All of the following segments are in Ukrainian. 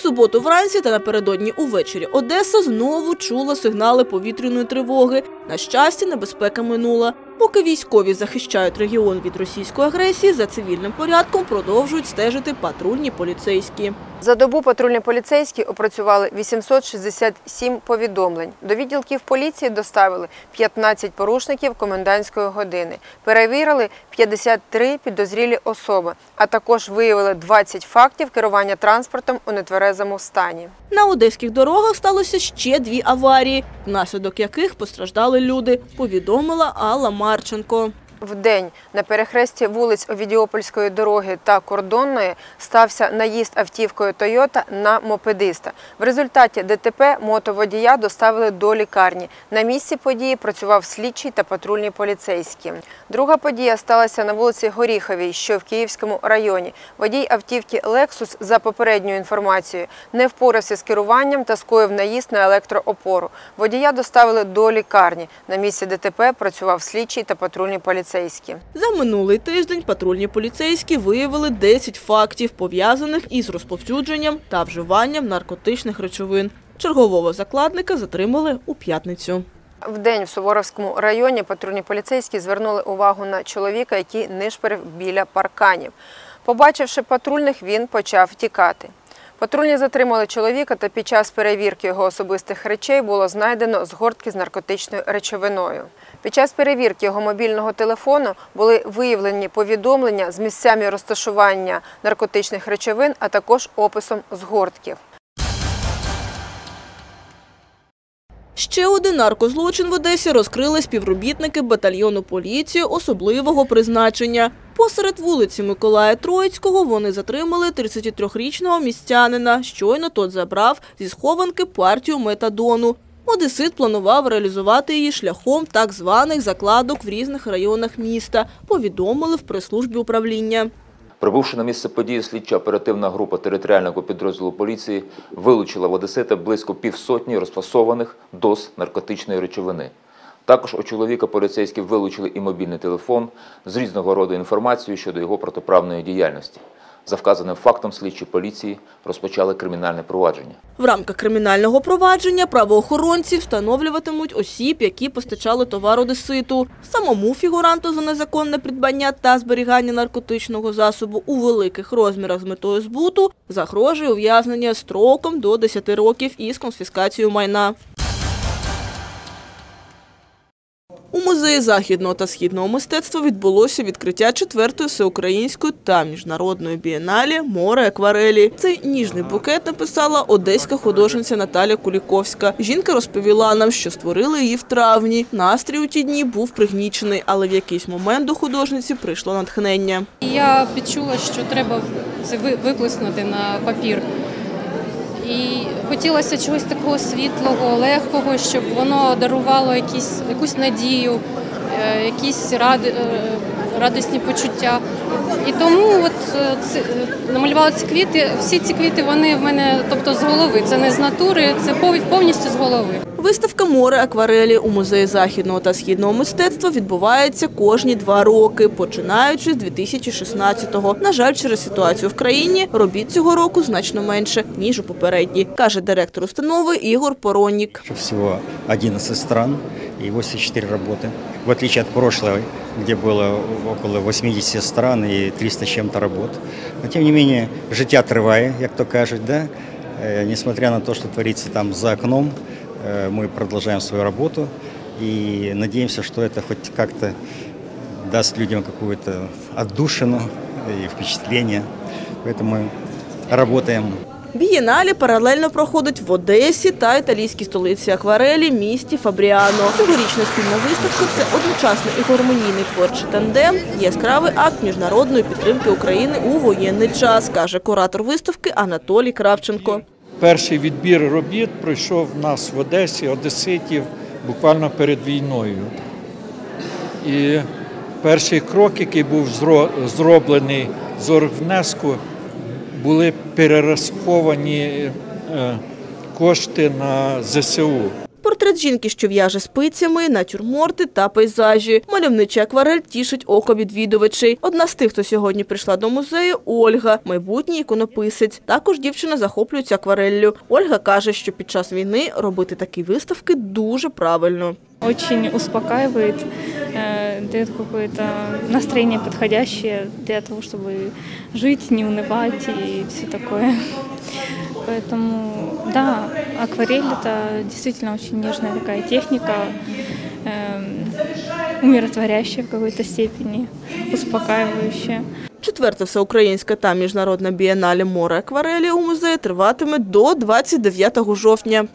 суботу вранці та напередодні увечері Одеса знову чула сигнали повітряної тривоги. На щастя, небезпека минула. Поки військові захищають регіон від російської агресії, за цивільним порядком продовжують стежити патрульні поліцейські. За добу патрульні поліцейські опрацювали 867 повідомлень. До відділків поліції доставили 15 порушників комендантської години. Перевірили 53 підозрілі особи, а також виявили 20 фактів керування транспортом у нетверезому стані. На одеських дорогах сталося ще 2 аварії, внаслідок яких постраждали люди, повідомила Алла Марченко. Вдень на перехресті вулиць Овідіопольської дороги та Кордонної стався наїзд автівкою «Тойота» на мопедиста. В результаті ДТП мотоводія доставили до лікарні. На місці події працював слідчий та патрульні поліцейські. Друга подія сталася на вулиці Горіховій, що в Київському районі. Водій автівки «Лексус», за попередньою інформацією, не впорався з керуванням та скоїв наїзд на електроопору. Водія доставили до лікарні. На місці ДТП працював слідчий та патрульні поліцейські. За минулий тиждень патрульні поліцейські виявили 10 фактів, пов'язаних із розповсюдженням та вживанням наркотичних речовин. Чергового закладника затримали у п'ятницю. Вдень в Суворовському районі патрульні поліцейські звернули увагу на чоловіка, який нишпорив біля парканів. Побачивши патрульних, він почав тікати. Патрульні затримали чоловіка, та під час перевірки його особистих речей було знайдено згортки з наркотичною речовиною. Під час перевірки його мобільного телефону були виявлені повідомлення з місцями розташування наркотичних речовин, а також описом згортків. Ще один наркозлочин в Одесі розкрили співробітники батальйону поліції особливого призначення. Посеред вулиці Миколая Троїцького вони затримали 33-річного містянина. Щойно тот забрав зі схованки партію метадону. Одесит планував реалізувати її шляхом так званих закладок в різних районах міста, повідомили в прес-службі управління. Прибувши на місце події, слідчо-оперативна група територіального підрозділу поліції вилучила в Одесита близько півсотні розфасованих доз наркотичної речовини. Також у чоловіка поліцейські вилучили і мобільний телефон з різного роду інформацією щодо його протиправної діяльності. За вказаним фактом слідчі поліції розпочали кримінальне провадження. В рамках кримінального провадження правоохоронці встановлюватимуть осіб, які постачали товар одеситу. Самому фігуранту за незаконне придбання та зберігання наркотичного засобу у великих розмірах з метою збуту загрожує ув'язнення строком до 10 років із конфіскацією майна. У Музеї західного та східного мистецтва відбулося відкриття 4-ї всеукраїнської та міжнародної бієнале «Море акварелі». Цей ніжний букет написала одеська художниця Наталя Куліковська. Жінка розповіла нам, що створили її в травні. Настрій у ті дні був пригнічений, але в якийсь момент до художниці прийшло натхнення. Я відчула, що треба це виплеснути на папір. І хотілося чогось такого світлого, легкого, щоб воно дарувало якусь надію, якісь радісні почуття. І тому намалювала ці квіти. Всі ці квіти, вони в мене, тобто з голови. Це не з натури, це повністю з голови. Виставка «Море акварелі» у Музеї західного та східного мистецтва відбувається кожні 2 роки, починаючи з 2016-го. На жаль, через ситуацію в країні робіт цього року значно менше, ніж у попередні, каже директор установи Ігор Поронік. Всього 11 стран і 84 роботи. В отличие от прошлого, где было около 80 стран и 300 с чем-то работ. Но тем не менее, життя триває, як то кажуть, да? Несмотря на то, что творится там за окном, мы продолжаем свою работу и надеемся, что это хоть как-то даст людям какую-то отдушину и впечатление. Поэтому мы работаем. Бієнале паралельно проходить в Одесі та італійській столиці акварелі – місті Фабріано. Цьогорічна спільна виставка – це одночасний і гармонійний творчий тандем, яскравий акт міжнародної підтримки України у воєнний час, каже куратор виставки Анатолій Кравченко. Перший відбір робіт пройшов в нас в Одесі, одеситів, буквально перед війною. І перший крок, який був зроблений з оргвнеску, були перераховані кошти на ЗСУ. Портрет жінки, що в'яже спицями, натюрморти та пейзажі. Мальовничий акварель тішить око відвідувачей. Одна з тих, хто сьогодні прийшла до музею – Ольга, майбутній іконописець. Також дівчина захоплюється аквареллю. Ольга каже, що під час війни робити такі виставки дуже правильно. Очень успокаивает, дает какое-то настроение подходящее для того, чтобы жить, не унывать и все такое. Поэтому, да, акварель – это действительно очень нежная такая техника, умиротворящая в какой-то степени, успокаивающая. Четверта всеукраїнська та міжнародна бієнале «Море акварелі» у музеї триватиме до 29 жовтня.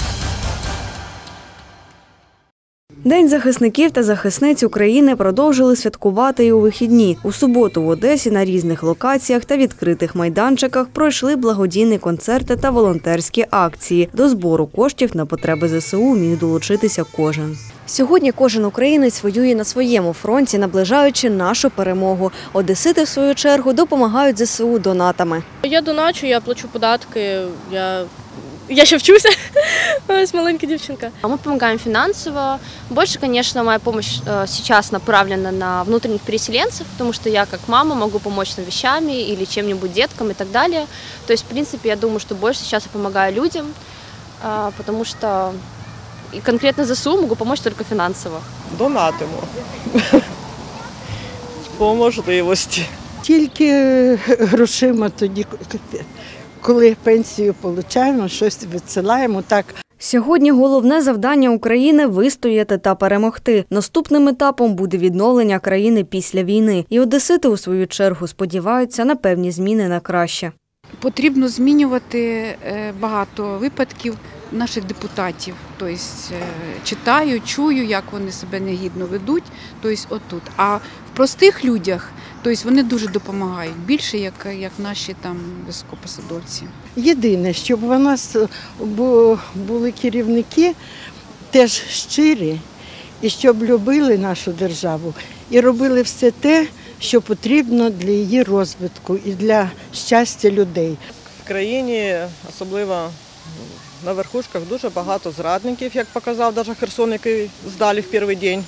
День захисників та захисниць України продовжили святкувати і у вихідні. У суботу в Одесі на різних локаціях та відкритих майданчиках пройшли благодійні концерти та волонтерські акції. До збору коштів на потреби ЗСУ міг долучитися кожен. Сьогодні кожен українець воює на своєму фронті, наближаючи нашу перемогу. Одесити, в свою чергу, допомагають ЗСУ донатами. Я доначу, я плачу податки, я ще вчуся, ось маленька дівчинка. Мы помогаем финансово. Больше, конечно, моя помощь сейчас направлена на внутренних переселенцев, потому что я как мама могу помочь там вещами или чем-нибудь деткам и так далее. То есть, в принципе, я думаю, что больше сейчас я помогаю людям, потому что и конкретно ЗСУ могу помочь только финансово. Донатимо по можливості. Тільки грошима тоді, коли пенсію отримуємо, щось відсилаємо. Так. Сьогодні головне завдання України – вистояти та перемогти. Наступним етапом буде відновлення країни після війни. І одесити, у свою чергу, сподіваються на певні зміни на краще. Потрібно змінювати багато випадків наших депутатів. Тобто читаю, чую, як вони себе негідно ведуть. Тобто отут. А в простих людях вони дуже допомагають, більше, як наші там високопосадовці. Єдине, щоб у нас були керівники теж щирі, і щоб любили нашу державу і робили все те, що потрібно для її розвитку і для щастя людей. В країні, особливо на верхушках, дуже багато зрадників, як показав навіть Херсон, який здали в перший день.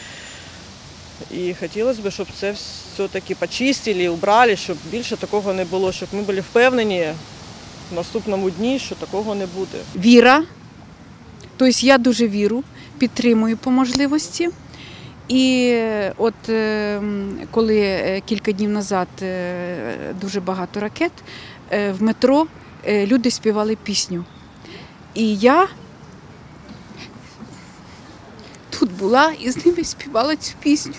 І хотілося б, щоб це все-таки почистили, убрали, щоб більше такого не було, щоб ми були впевнені в наступному дні, що такого не буде. Віра, тобто я дуже вірю, підтримую по можливості. І от коли кілька днів назад дуже багато ракет, в метро люди співали пісню. І я тут була і з ними співала цю пісню.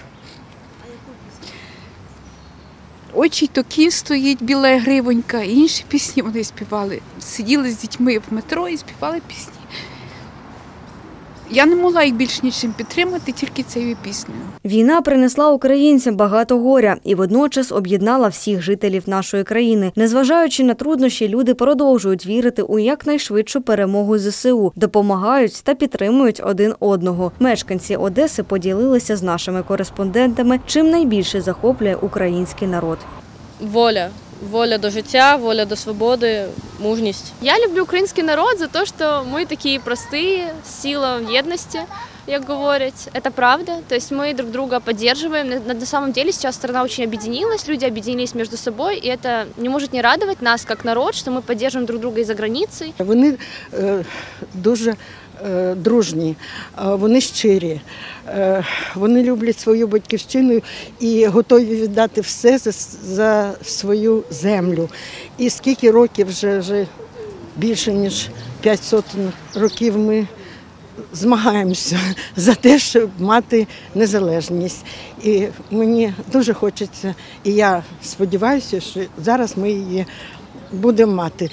«Очі токі» стоїть, біла гривонька, і інші пісні вони співали. Сиділи з дітьми в метро і співали пісні. Я не могла їх більш нічим підтримати, тільки цією піснею. Війна принесла українцям багато горя і водночас об'єднала всіх жителів нашої країни. Незважаючи на труднощі, люди продовжують вірити у якнайшвидшу перемогу ЗСУ, допомагають та підтримують один одного. Мешканці Одеси поділилися з нашими кореспондентами, чим найбільше захоплює український народ. Воля. Воля до життя, воля до свободи, мужність. Я люблю український народ за те, що ми такі прості, сила в єдності, як говорять. Это правда. То есть мы друг друга поддерживаем. На самом деле сейчас страна очень объединилась, люди объединились между собой, и это не может не радовать нас, как народ, что мы поддерживаем друг друга и за границей. Вони дуже дружні, вони щирі, вони люблять свою батьківщину і готові віддати все за свою землю. І скільки років вже більше ніж 500 років ми змагаємося за те, щоб мати незалежність. І мені дуже хочеться, і я сподіваюся, що зараз ми її будемо мати.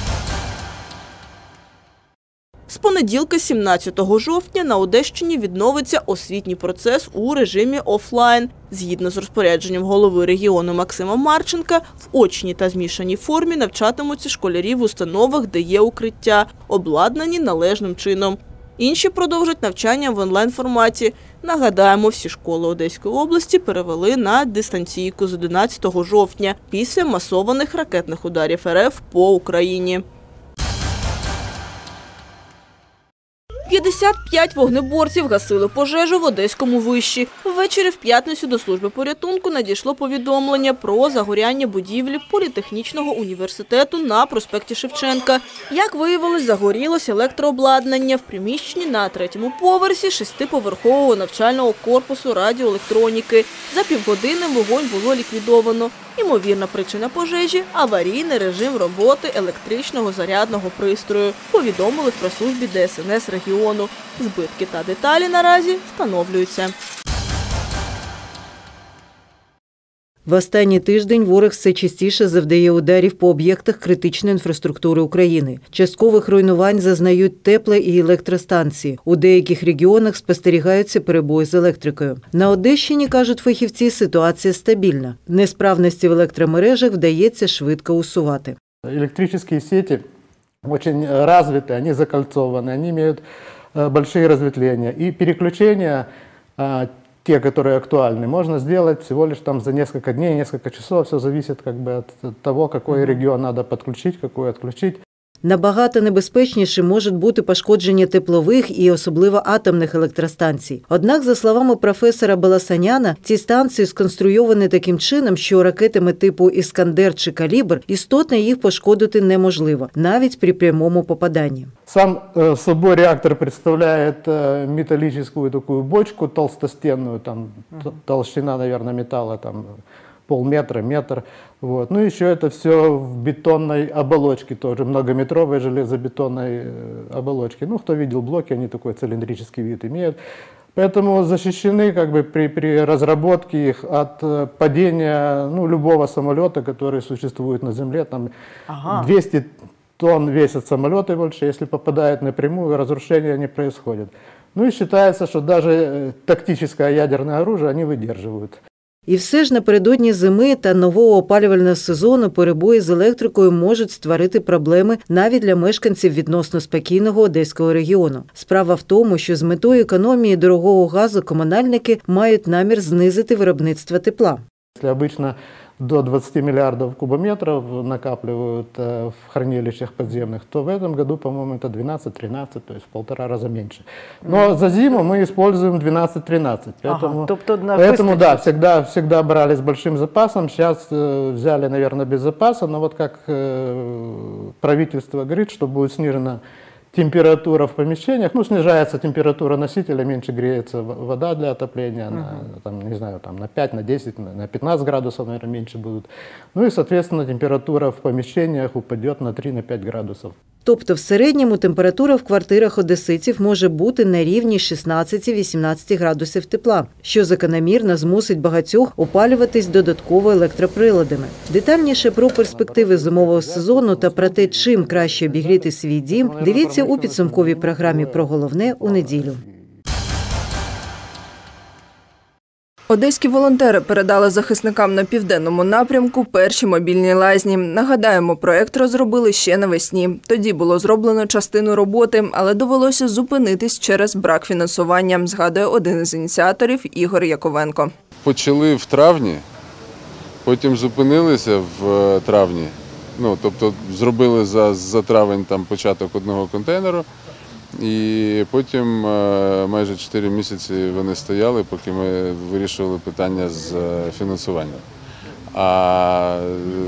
З понеділка, 17 жовтня, на Одещині відновиться освітній процес у режимі офлайн. Згідно з розпорядженням голови регіону Максима Марченка, в очній та змішаній формі навчатимуться школярі в установах, де є укриття, обладнані належним чином. Інші продовжать навчання в онлайн-форматі. Нагадаємо, всі школи Одеської області перевели на дистанційку з 11 жовтня після масованих ракетних ударів РФ по Україні. 55 вогнеборців гасили пожежу в Одеському виші. Ввечері в п'ятницю до служби порятунку надійшло повідомлення про загоряння будівлі Політехнічного університету на проспекті Шевченка. Як виявилось, загорілося електрообладнання в приміщенні на 3-му поверсі 6-поверхового навчального корпусу радіоелектроніки. За півгодини вогонь було ліквідовано. Ймовірна причина пожежі – аварійний режим роботи електричного зарядного пристрою, повідомили в прес-службі ДСНС регіону. Збитки та деталі наразі встановлюються. В останній тиждень ворог все частіше завдає ударів по об'єктах критичної інфраструктури України. Часткових руйнувань зазнають тепла- і електростанції. У деяких регіонах спостерігаються перебої з електрикою. На Одещині, кажуть фахівці, ситуація стабільна. Несправності в електромережах вдається швидко усувати. Електричні сети дуже розвиті, вони закольцовані, вони мають великі розветвлення. І переключення те, которые актуальны, можно сделать всего лишь там за несколько дней, несколько часов. Все зависит от того, какой регион надо подключить, какой отключить. Набагато небезпечніше можуть бути пошкодження теплових і особливо атомних електростанцій. Однак, за словами професора Баласаняна, ці станції сконструйовані таким чином, що ракетами типу «Іскандер» чи «Калібр» істотно їх пошкодити неможливо, навіть при прямому попаданні. Сам собой реактор представляет металлическую такую бочку толстостенную, там толщина, наверное, металла там полметра, метр. Вот. Ну, еще это все в бетонной оболочке тоже, многометровой железобетонной оболочке. Ну, кто видел блоки, они такой цилиндрический вид имеют. Поэтому защищены при разработке их от падения любого самолета, который существует на Земле. Там 200 тонн весят самолеты больше, если попадают напрямую, разрушения не происходят. Ну и считается, что даже тактическое ядерное оружие они выдерживают. І все ж напередодні зими та нового опалювального сезону перебої з електрикою можуть створити проблеми навіть для мешканців відносно спокійного Одеського регіону. Справа в тому, що з метою економії дорогого газу комунальники мають намір знизити виробництво тепла. Обычно до 20 миллиардов кубометров накапливают в хранилищах подземных, то в этом году, по-моему, это 12-13, то есть в 1,5 раза меньше. Но за зиму мы используем 12-13. Поэтому да, всегда брали с большим запасом, сейчас взяли, наверное, без запаса, но вот как правительство говорит, что будет снижена температура в помещениях, снижается температура носителя, меньше греется вода для отопления, на 5, на 10, на 15 градусов, наверное, меньше будут. Ну и, соответственно, температура в помещениях упадет на 3-5 градусов. Тобто в середньому температура в квартирах одеситів може бути на рівні 16-18 градусів тепла, що закономірно змусить багатьох опалюватись додатково електроприладами. Детальніше про перспективи зимового сезону та про те, чим краще обігріти свій дім, дивіться у підсумковій програмі «Про головне» у неділю. Одеські волонтери передали захисникам на південному напрямку перші мобільні лазні. Нагадаємо, проєкт розробили ще навесні. Тоді було зроблено частину роботи, але довелося зупинитись через брак фінансування, згадує один із ініціаторів Ігор Яковенко. Почали в травні, потім зупинилися в травні. Тобто зробили за травень початок одного контейнеру. І потім майже 4 місяці вони стояли, поки ми вирішували питання з фінансуванням. А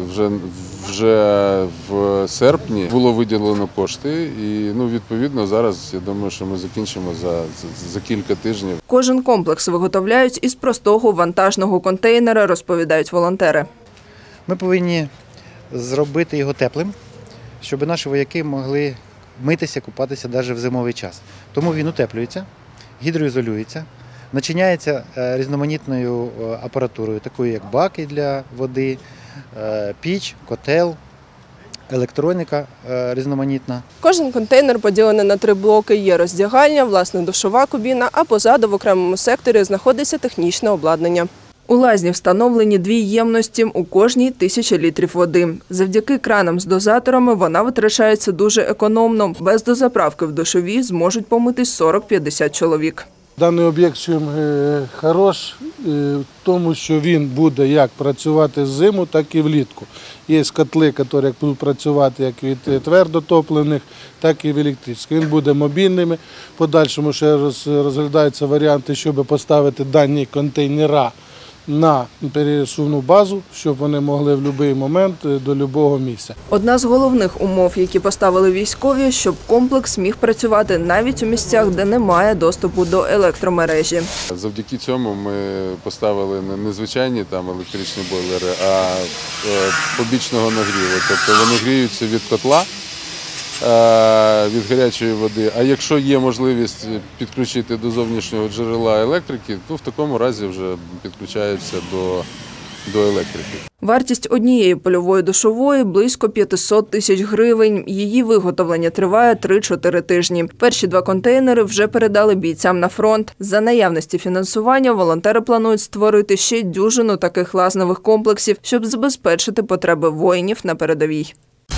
вже в серпні було виділено кошти і, відповідно, зараз, я думаю, що ми закінчимо за кілька тижнів. Кожен комплекс виготовляють із простого вантажного контейнера, розповідають волонтери. Ми повинні зробити його теплим, щоб наші вояки могли митися, купатися навіть в зимовий час. Тому він утеплюється, гідроізолюється, начиняється різноманітною апаратурою, такою як баки для води, піч, котел, електроніка різноманітна. Кожен контейнер поділений на 3 блоки. Є роздягальня, власне душова кабіна, а позаду в окремому секторі знаходиться технічне обладнання. У лазні встановлені 2 ємності, у кожній 1000 літрів води. Завдяки кранам з дозаторами вона витрачається дуже економно. Без дозаправки в душовій зможуть помитись 40-50 чоловік. Даний об'єкт чим хорош в тому, що він буде як працювати зиму, так і влітку. Є котли, які будуть працювати як від твердотоплених, так і в електричних. Він буде мобільним. В подальшому ще розглядаються варіанти, щоб поставити дані контейнера на пересувну базу, щоб вони могли в будь-який момент до будь-якого місця. Одна з головних умов, які поставили військові, щоб комплекс міг працювати навіть у місцях, де немає доступу до електромережі. Завдяки цьому ми поставили не звичайні там електричні бойлери, а побічного нагріву. Тобто вони гріються від котла, від гарячої води. А якщо є можливість підключити до зовнішнього джерела електрики, то в такому разі вже підключаються до електрики. Вартість однієї польової душової – близько 500 тисяч гривень. Її виготовлення триває 3-4 тижні. Перші 2 контейнери вже передали бійцям на фронт. За наявності фінансування волонтери планують створити ще дюжину таких лазневих комплексів, щоб забезпечити потреби воїнів на передовій.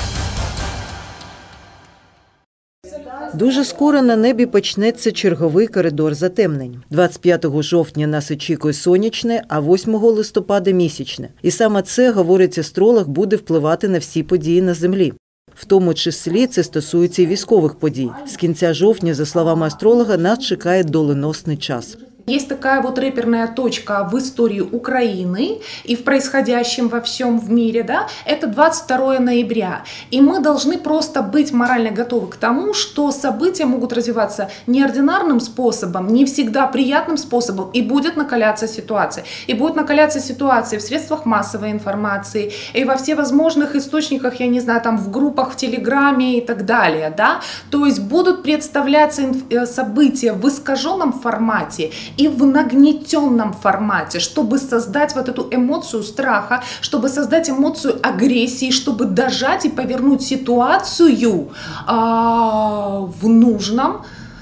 Дуже скоро на небі почнеться черговий коридор затемнень. 25 жовтня нас очікує сонячне, а 8 листопада – місячне. І саме це, говорить астролог, буде впливати на всі події на Землі. В тому числі це стосується і військових подій. З кінця жовтня, за словами астролога, нас чекає доленосний час. Есть такая вот реперная точка в истории Украины и в происходящем во всем в мире, да, это 22 ноября. И мы должны просто быть морально готовы к тому, что события могут развиваться неординарным способом, не всегда приятным способом, и будет накаляться ситуация. И будет накаляться ситуация в средствах массовой информации, и во всевозможных источниках, я не знаю, там в группах, в Телеграме и так далее, да. То есть будут представляться события в искаженном формате, и в нагнетенном формате, чтобы создать вот эту эмоцию страха, чтобы создать эмоцию агрессии, чтобы дожать и повернуть ситуацию в нужном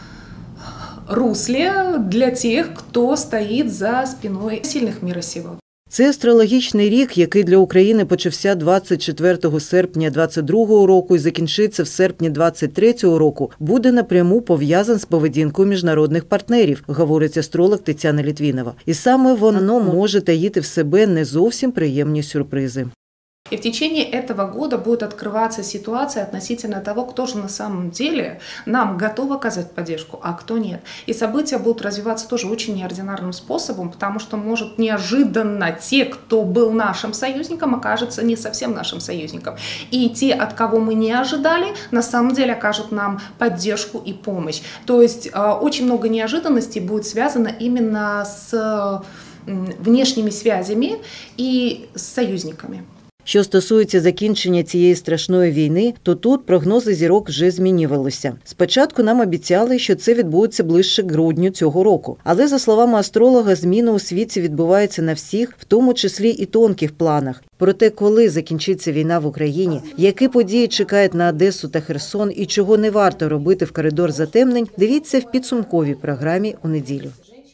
русле для тех, кто стоит за спиной сильных мира сего. Це астрологічний рік, який для України почався 24 серпня 22 року і закінчиться в серпні 23 року, буде напряму пов'язан з поведінкою міжнародних партнерів, говорить астролог Тетяна Літвінова. І саме воно може таїти в себе не зовсім приємні сюрпризи. И в течение этого года будет открываться ситуация относительно того, кто же на самом деле нам готов оказать поддержку, а кто нет. И события будут развиваться тоже очень неординарным способом, потому что, может, неожиданно те, кто был нашим союзником, окажутся не совсем нашим союзником. И те, от кого мы не ожидали, на самом деле окажут нам поддержку и помощь. То есть очень много неожиданностей будет связано именно с внешними связями и с союзниками. Що стосується закінчення цієї страшної війни, то тут прогнози зірок вже змінювалися. Спочатку нам обіцяли, що це відбудеться ближче к грудню цього року. Але, за словами астролога, зміни у світі відбуваються на всіх, в тому числі і тонких планах. Проте, коли закінчиться війна в Україні, які події чекають на Одесу та Херсон і чого не варто робити в коридор затемнень, дивіться в підсумковій програмі у неділю.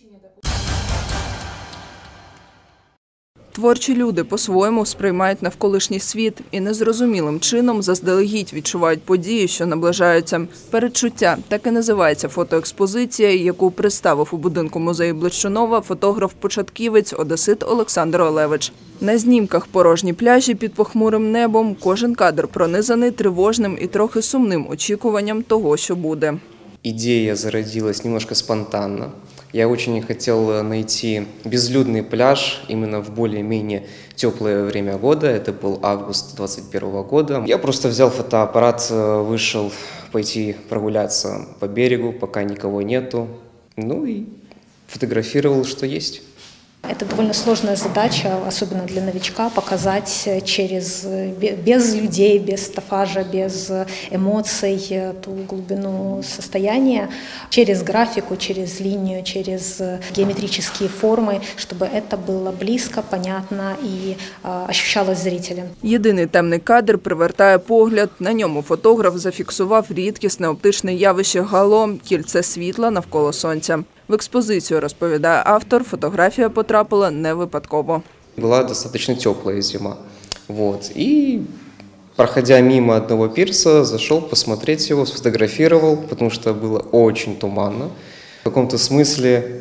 Творчі люди по-своєму сприймають навколишній світ і незрозумілим чином заздалегідь відчувають події, що наближаються. «Передчуття» – так і називається фотоекспозиція, яку представив у будинку музею Блищунова фотограф-початківець одесит Олександр Олевич. На знімках порожні пляжі під похмурим небом, кожен кадр пронизаний тривожним і трохи сумним очікуванням того, що буде. Идея зародилась немножко спонтанно. Я очень хотел найти безлюдный пляж именно в более-менее теплое время года. Это был август 2021 года. Я просто взял фотоаппарат, вышел пойти прогуляться по берегу, пока никого нету. Ну и фотографировал, что есть. Это довольно сложная задача, особенно для новичка, показать без людей, без стафажа, без эмоций ту глубину состояния, через графику, через линию, через геометрические формы, чтобы это было близко, понятно и ощущалось зрителем. Єдиний темний кадр привертає погляд. На ньому фотограф зафіксував рідкісне оптичне явище гало – кільце світла навколо сонця. В експозицію, розповідає автор, фотографія потрапила не випадково. Була достаточно теплая зима. И, проходя мимо одного пирса, зашел посмотреть его, сфотографировал, потому что было очень туманно. В каком-то смысле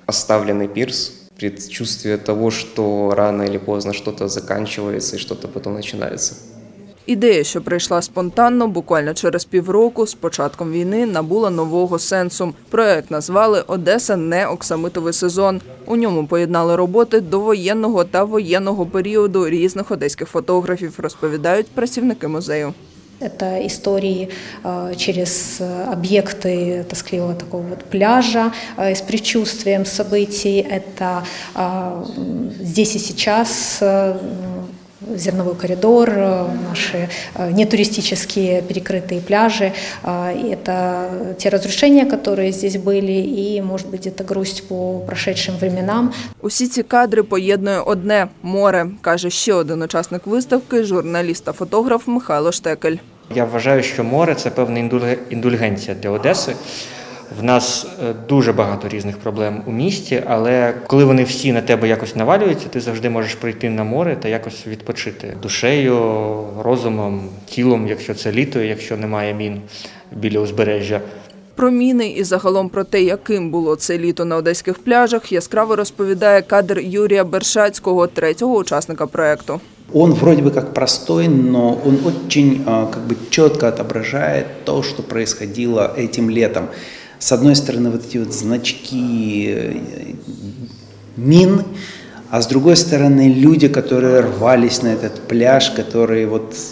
Оставленный пирс, предчувствие того, что рано или поздно что-то заканчивается и что-то потом начинается. Ідея, що прийшла спонтанно, буквально через півроку, з початком війни, набула нового сенсу. Проект назвали «Одеса. Не оксамитовий сезон». У ньому поєднали роботи довоєнного та воєнного періоду різних одеських фотографів, розповідають працівники музею. Это истории через объекты тоскливого такого вот пляжа с предчувствием событий. Это здесь и сейчас зерновой коридор, наши нетуристические перекрытые пляжи. Это те разрушения, которые здесь были, и, может быть, это грусть по прошедшим временам. Усі ці кадри поєднує одне – море, каже ще один учасник виставки, журналіст та фотограф Михайло Штекель. Я вважаю, що море – це певна індульгенція для Одеси. В нас дуже багато різних проблем у місті, але коли вони всі на тебе якось навалюються, ти завжди можеш прийти на море та якось відпочити душею, розумом, тілом, якщо це літо, якщо немає мін біля узбережжя. Про міни і загалом про те, яким було це літо на одеських пляжах, яскраво розповідає кадр Юрія Бершацького, третього учасника проєкту. Он вроде бы как простой, но он очень четко отображает то, что происходило этим летом. С одной стороны, вот эти вот значки мин, а с другой стороны, люди, которые рвались на этот пляж, которые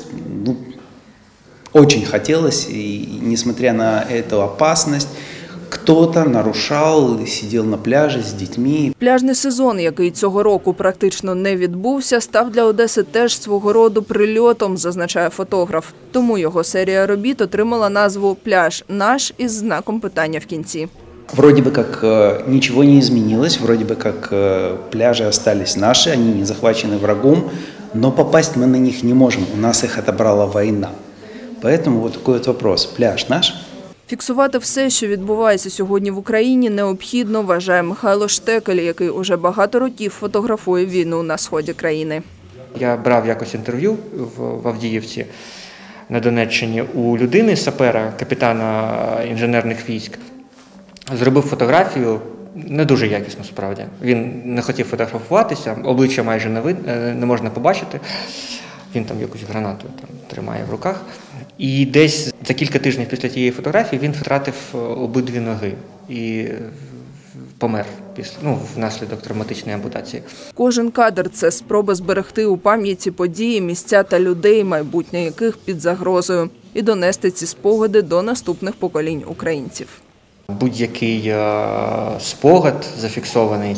очень хотелось, и несмотря на эту опасность, кто-то нарушал, сидел на пляжі з дітьми. Пляжний сезон, який цього року практично не відбувся, став для Одеси теж свого роду прильотом, зазначає фотограф. Тому його серія робіт отримала назву «Пляж наш» із знаком питання в кінці. Вроде бы как ничего не изменилось, вроде бы как пляжи остались наши, они не захвачены врагом, но попасть мы на них не можем, у нас их отобрала война. Поэтому вот такой вот вопрос: пляж наш? Фіксувати все, що відбувається сьогодні в Україні, необхідно, вважає Михайло Штекель, який уже багато років фотографує війну на сході країни. Я брав якось інтерв'ю в Авдіївці на Донеччині у людини, сапера, капітана інженерних військ. Зробив фотографію, не дуже якісно справді. Він не хотів фотографуватися, обличчя майже не можна побачити. Він там якусь гранату тримає в руках. І десь за кілька тижнів після тієї фотографії він втратив обидві ноги і помер внаслідок травматичної ампутації. Кожен кадр – це спроба зберегти у пам'яті події, місця та людей, майбутнє яких під загрозою, і донести ці спогади до наступних поколінь українців. Будь-який спогад зафіксований,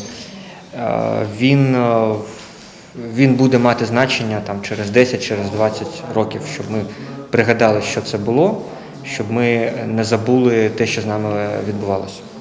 він буде мати значення через 10, через 20 років, щоб ми пригадали, що це було, щоб ми не забули те, що з нами відбувалося.